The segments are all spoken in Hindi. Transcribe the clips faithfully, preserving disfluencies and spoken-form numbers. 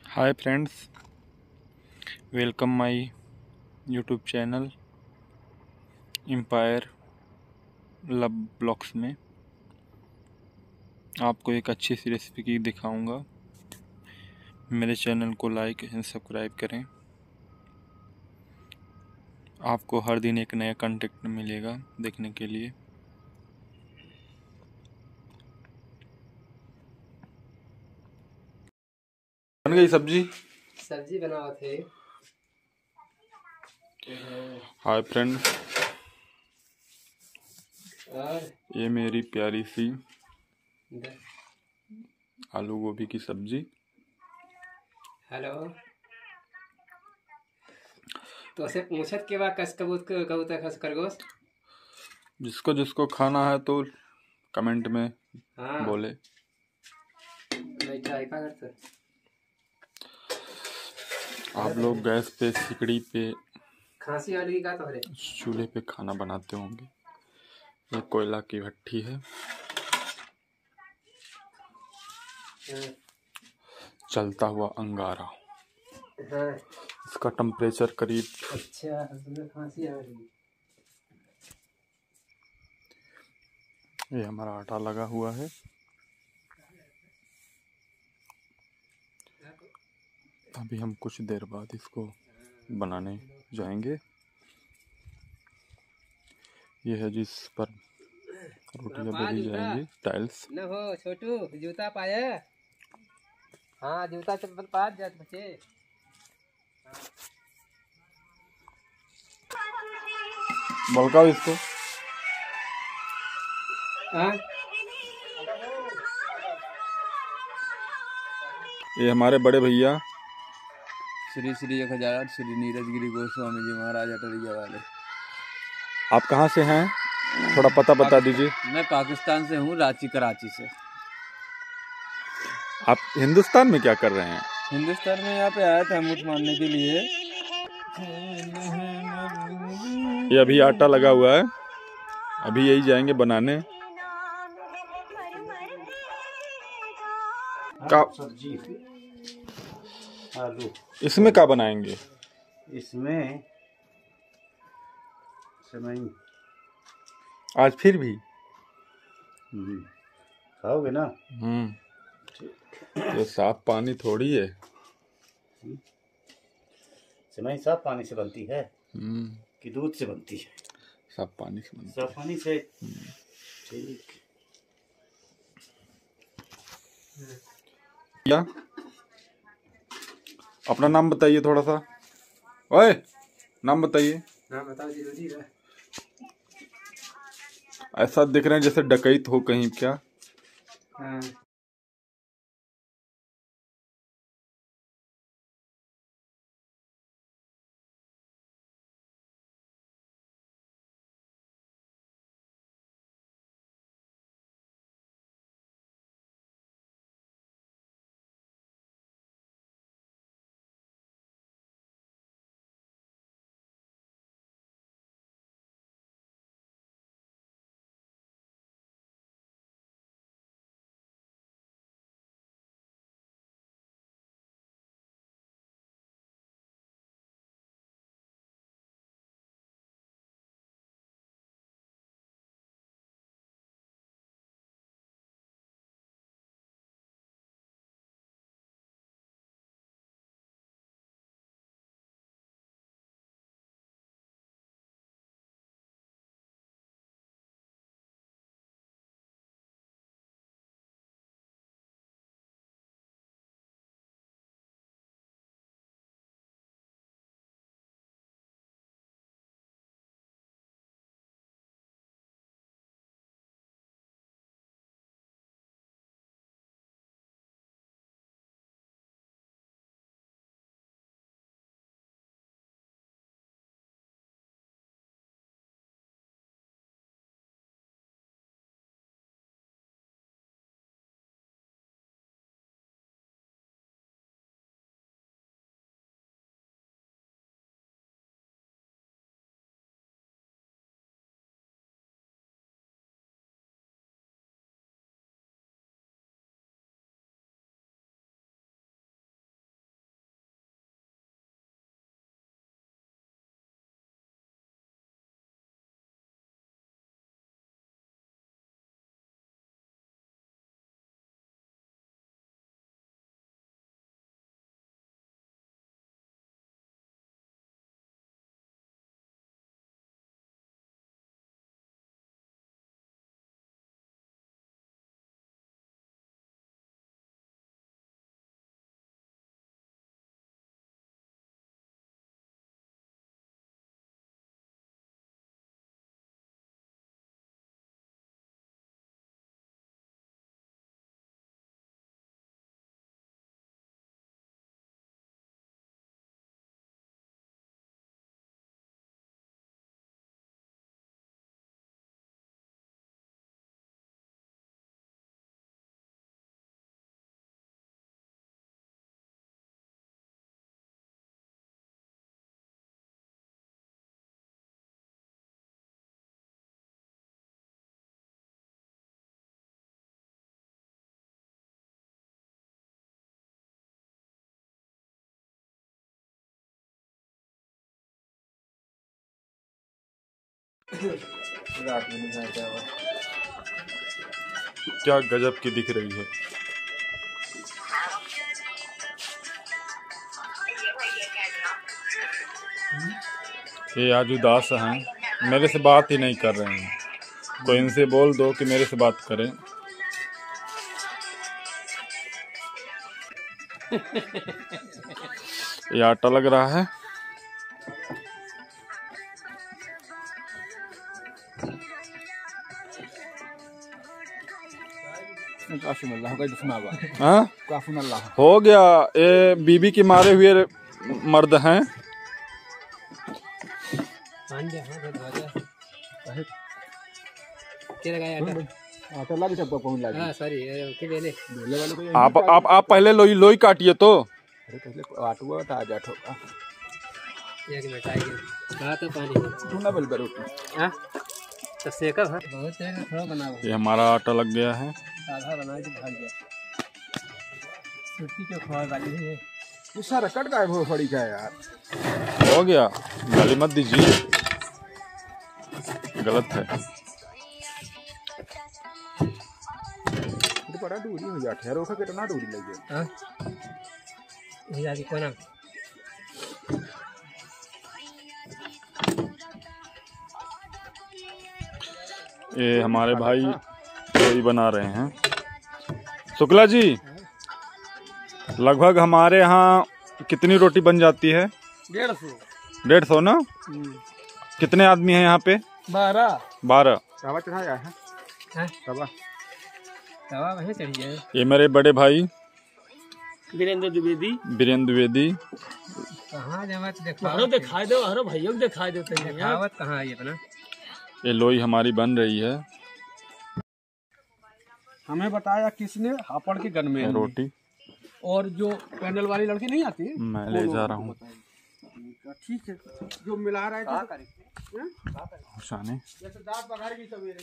Hi friends, welcome my YouTube channel Empire Love Blogs में। आपको एक अच्छी सी रेसिपी की दिखाऊंगा। मेरे चैनल को लाइक एंड सब्सक्राइब करें। आपको हर दिन एक नया कंटेंट मिलेगा देखने के लिए। बन गई सब्जी सब्जी बनाओ थे। हाय फ्रेंड्स, और ये मेरी प्यारी सी आलू गोभी की सब्जी। हेलो तो से पूछत के बाद कस कबूत कबूतर खस खरगोश। जिसको जिसको खाना है तो कमेंट में हाँ बोले। नहीं ट्राई का करते। आप लोग गैस पे, सिकड़ी पे, खांसी वाली की का तो हरे चूल्हे पे खाना बनाते होंगे। ये कोयला की भट्ठी है, हाँ। चलता हुआ अंगारा। हाँ। इसका टेम्परेचर करीब अच्छा तुम्हें खांसी आ रही। ये हमारा आटा लगा हुआ है। अभी हम कुछ देर बाद इसको बनाने जाएंगे। ये है जिस पर रोटियां बेली जाएंगी, टाइल्स। न हो छोटू जूता पाया। हाँ जूता चप्पल पास जात बच्चे। बलकाओ इसको। हाँ ये हमारे बड़े भैया श्री श्री एक हजार आठ श्री नीरज गिरी गोस्वामी जी महाराज अटरिया वाले। आप कहाँ से हैं, थोड़ा पता बता दीजिए। मैं पाकिस्तान से हूँ, रांची कराची से। आप हिंदुस्तान में क्या कर रहे हैं? हिंदुस्तान में यहाँ पे आया था मुठ मारने के लिए। ये अभी आटा लगा हुआ है, अभी यही जाएंगे बनाने का सब्जी आलू। इसमें क्या बनाएंगे? इसमें सेवई। आज फिर भी खाओगे ना? हम्म ये साफ पानी थोड़ी है। सेवई साफ पानी से बनती है हम्म कि दूध से बनती है? साफ पानी से बनती साफ पानी से। ठीक। क्या अपना नाम बताइए थोड़ा सा। ओए नाम बताइए। नाम बताओ जरूरी है। ऐसा दिख रहे हैं जैसे डकैत हो कहीं क्या। हाँ। रात में नहीं खाता है। क्या गजब की दिख रही है। ये आज उदास हैं, मेरे से बात ही नहीं कर रहे हैं। तो इनसे बोल दो कि मेरे से बात करें। ये आटा लग रहा है। हाँ? हो गया। ये बीबी के मारे हुए मर्द हैं। आटा लग सब पहुंच लगा। हां सॉरी के ले ले आप आप आप पहले लोई लोई काटिए तो। अरे पहले आटुआ ता जा ठोका एक मिनट आएगी खा तो पानी तूना बल रोटी। हां तो सेका है बहुत तेल थोड़ा बनाओ। ये हमारा आटा लग गया है। आधा बनाए तो भाग गया। छुट्टी के खोआ वाली है ये सारा कट गया वो फड़ी का यार। हो गया, गाली मत दीजिए, गलत है। तो बड़ा दूरी हो जाता है। रोका कितना दूरी लगे। हां ये आगे कोई ना। ये हमारे भाई रोटी बना रहे हैं। शुक्ला जी, लगभग हमारे यहाँ कितनी रोटी बन जाती है? डेढ़ सौ डेढ़ सौ ना? कितने आदमी हैं यहाँ पे? बारह बारह। तवा चढ़ाया है? तवा तवा वहीं चढ़ी है। ये मेरे बड़े भाई वीरेंद्र द्विवेदी। वीरेंद्र द्विवेदी। कहाँ जमात देखा दिखाई दो। अरे भैया दिखाई देते हैं दिखावत कहाँ है अपना। ये लोई हमारी बन रही है। हमें बताया किसने हापड़ के गन में रोटी और जो पैनल वाली लड़की नहीं आती मैं ले जा रहा हूँ। ठीक है जो मिला रहा है हुसैनी जैसे दांत बघार की सवेरे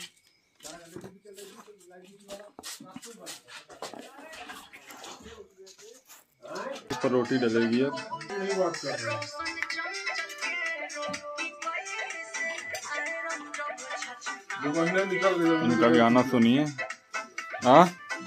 ऊपर रोटी डलेगी अब। इनका गाना सुनिए। हाँ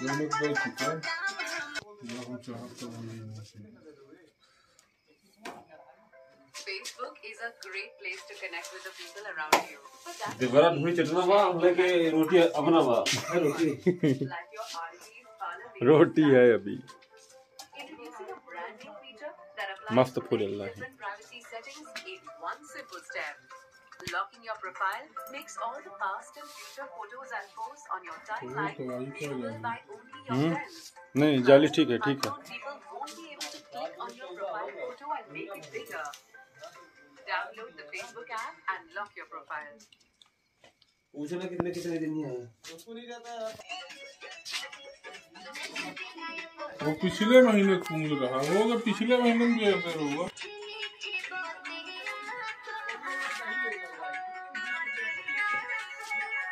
Facebook is a great place to connect with the people around you. But that's देवरा ढूंढी चटना बा हमले के रोटी अपना बा रोटी like your aunties, parlor रोटी है अभी। introducing a brand new feature that applies मस्त to फूल many अल्लाह है। different privacy settings in one simple step. Locking your profile makes all the past and future photos and posts on your timeline visible by only your friends. नहीं जाली ठीक है, ठीक है। Unknown people won't be able to click on your profile photo and make it bigger. Download the Facebook app and lock your profile. पूछना कितने कितने दिन ही है। वो पिछले महीने खून रहा होगा, पिछले महीने में भी ऐसा होगा।